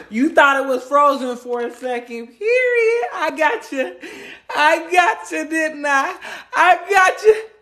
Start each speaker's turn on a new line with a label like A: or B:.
A: You thought it was frozen for a second. Period. I got you. I got you, didn't I? I got you.